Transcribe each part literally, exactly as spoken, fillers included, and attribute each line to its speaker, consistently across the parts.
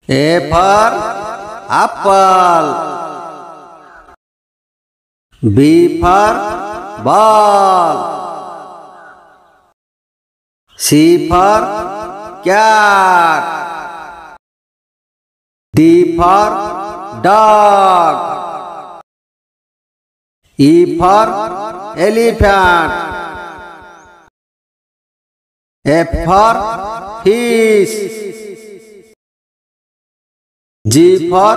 Speaker 1: A for apple. B for ball. C for cat. D for dog. E for elephant. F for fish. G for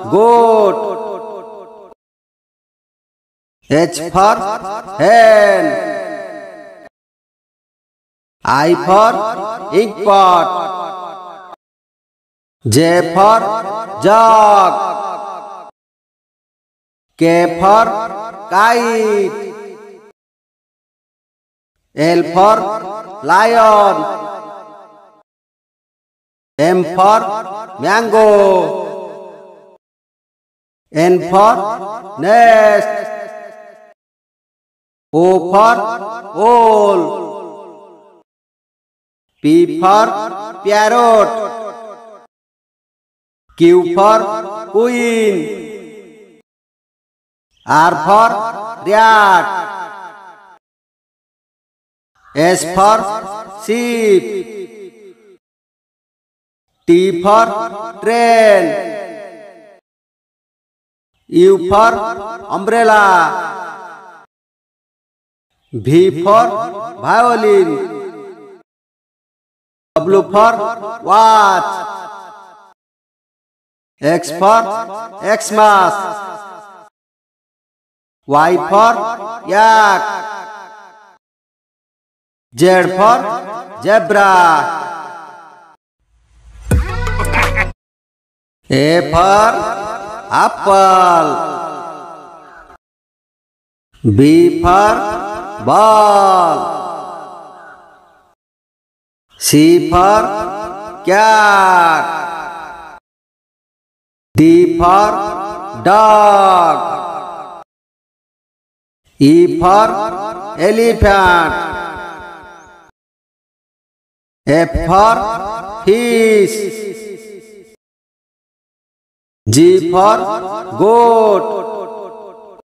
Speaker 1: goat. H for hen. I for inkpot. J for jug. K for kite. L for lion. M for mango. N for nest. O for owl. P for parrot. Q for queen. R for rat. S for sheep. T for train. U for umbrella. V for violin. W for watch. X for Xmas. Y for yak. Z for zebra. A for apple. B for ball. C for cat. D for dog. E for elephant. F for fish. G for goat.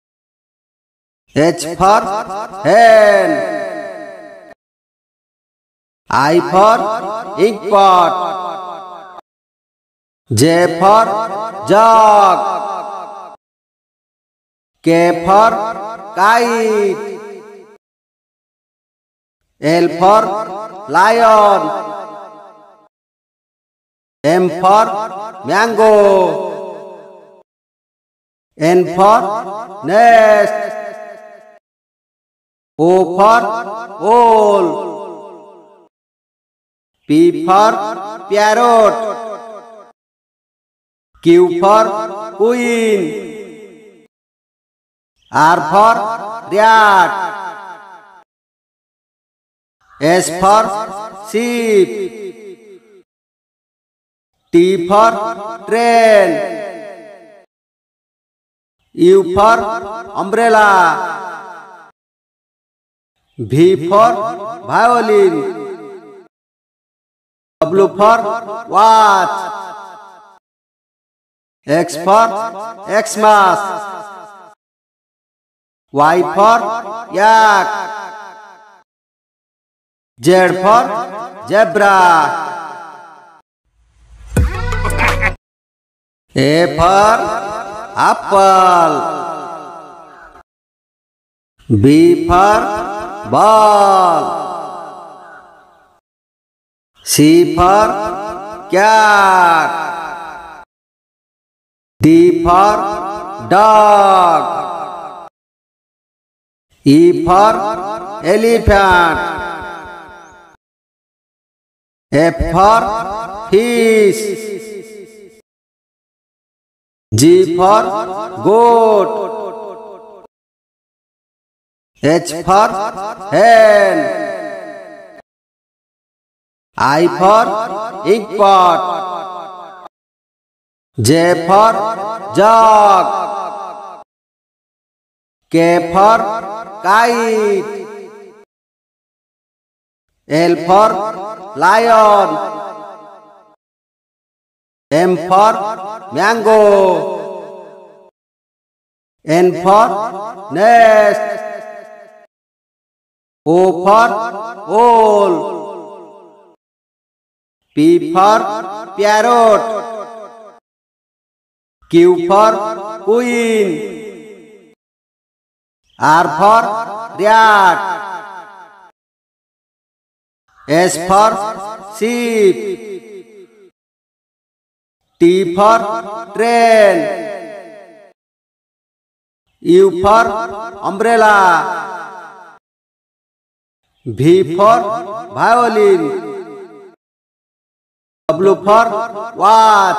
Speaker 1: H for hen. I for inkpot. J for jug. K for kite. L for lion. M for mango. N for nest. O for owl. P for parrot. Q for queen. R for rat. S for sheep. T for train. U for umbrella. V for violin. W for watch. X for Xmas. Y for yak. Z for zebra. A for apple. B for ball. C for cat. D for dog. E for elephant. F for fish. G for goat. H for hen. I for inkpot. J for jug. K for kite. L for lion. M for mango. N for nest. O for owl. P for parrot. Q for queen. R for rat. S for sheep. T for train. U for umbrella. V for violin. W for watch.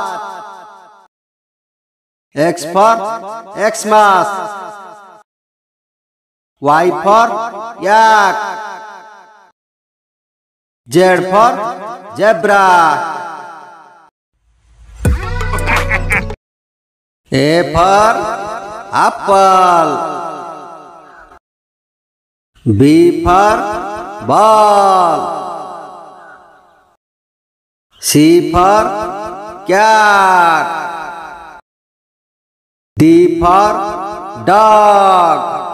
Speaker 1: X for Xmas. Y for yak. Z for zebra. A for apple. B for ball. C for cat. D for dog.